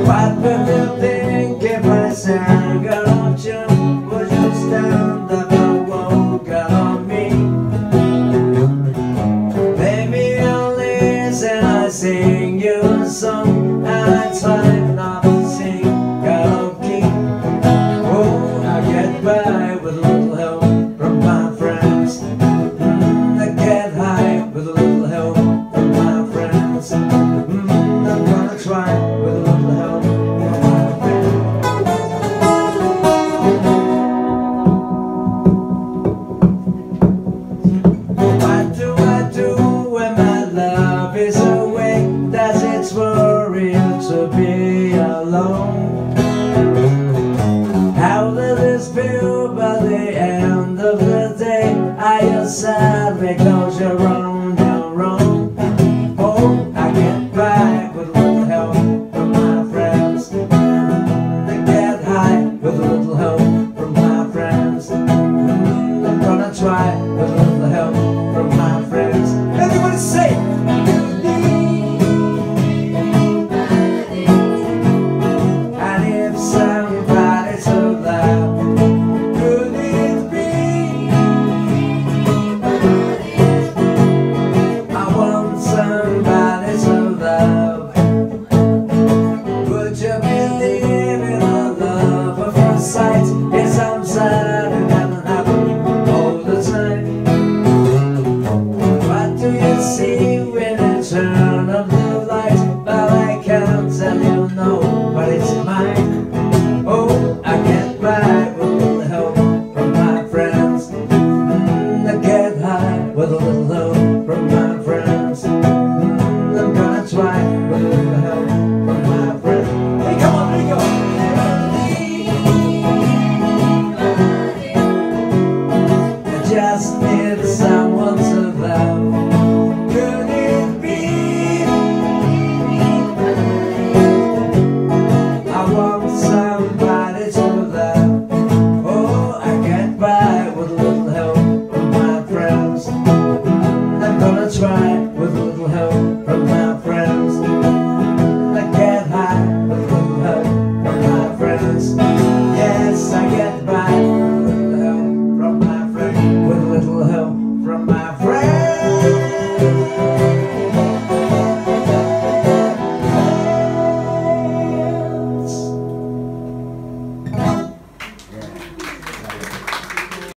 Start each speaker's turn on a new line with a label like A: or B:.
A: What would you think if I sang, girl, don't you? Would you stand up and walk out on me? Baby, you listen, I sing you a song, and I try not to sing karaoke. Oh, I get by with a little help from my friends. I get high with a little help from my friends. I'm gonna try with a little help from my friends. What do I do when my love is away? Does it worry you to be alone? How does this feel by the end of the day? Are you sad because you're on your own? Oh, I get by with a little help from my friends. I get high with a little help from my friends. I'm gonna try with a little help from my friends. Everybody say! And if somebody's alive, could it be? I want somebody to love. Would you believe in a love at first sight? It's sad and doesn't happen all the time. What do you see when you turn up the light? Well, I can't tell you no, but it's mine. Oh, I get by